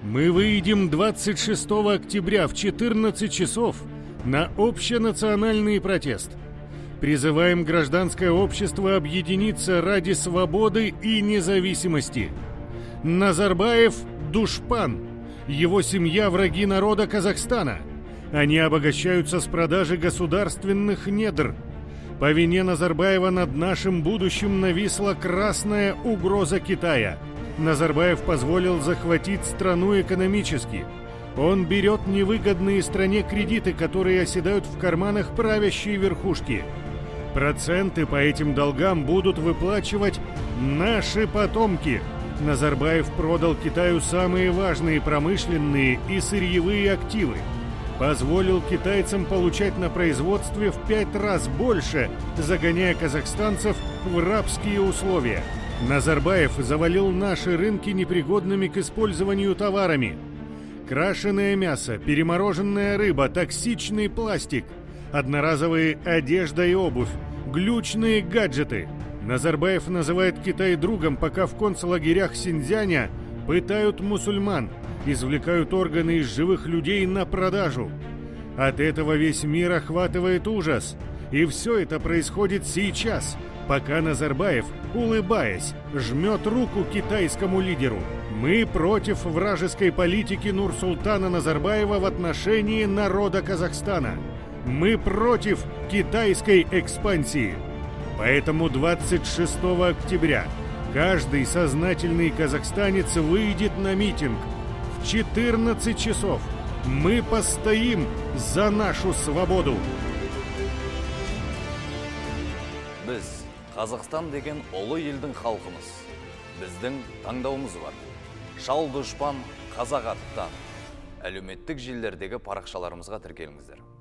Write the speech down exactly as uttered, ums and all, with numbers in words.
Мы выйдем двадцать шестого октября в четырнадцать часов на общенациональный протест. Призываем гражданское общество объединиться ради свободы и независимости. Назарбаев – душпан. Его семья – враги народа Казахстана. Они обогащаются с продажи государственных недр. По вине Назарбаева над нашим будущим нависла красная угроза Китая. Назарбаев позволил захватить страну экономически. Он берет невыгодные стране кредиты, которые оседают в карманах правящей верхушки. Проценты по этим долгам будут выплачивать наши потомки. Назарбаев продал Китаю самые важные промышленные и сырьевые активы. Позволил китайцам получать на производстве в пять раз больше, загоняя казахстанцев в рабские условия. Назарбаев завалил наши рынки непригодными к использованию товарами. Крашеное мясо, перемороженная рыба, токсичный пластик, одноразовые одежда и обувь, глючные гаджеты. Назарбаев называет Китай другом, пока в концлагерях Синьцзяня пытают мусульман, извлекают органы из живых людей на продажу. От этого весь мир охватывает ужас. И все это происходит сейчас, пока Назарбаев, улыбаясь, жмет руку китайскому лидеру. Мы против вражеской политики Нурсултана Назарбаева в отношении народа Казахстана. Мы против китайской экспансии. Поэтому двадцать шестого октября каждый сознательный казахстанец выйдет на митинг. В четырнадцать часов мы постоим за нашу свободу. Біз Қазақстан деген ұлы елдің халқымыз. Біздің таңдауымыз бар. Шал дұшпан қазақ аттан. Әлеуметтік желілердегі парақшаларымызға тіркеліңіздер.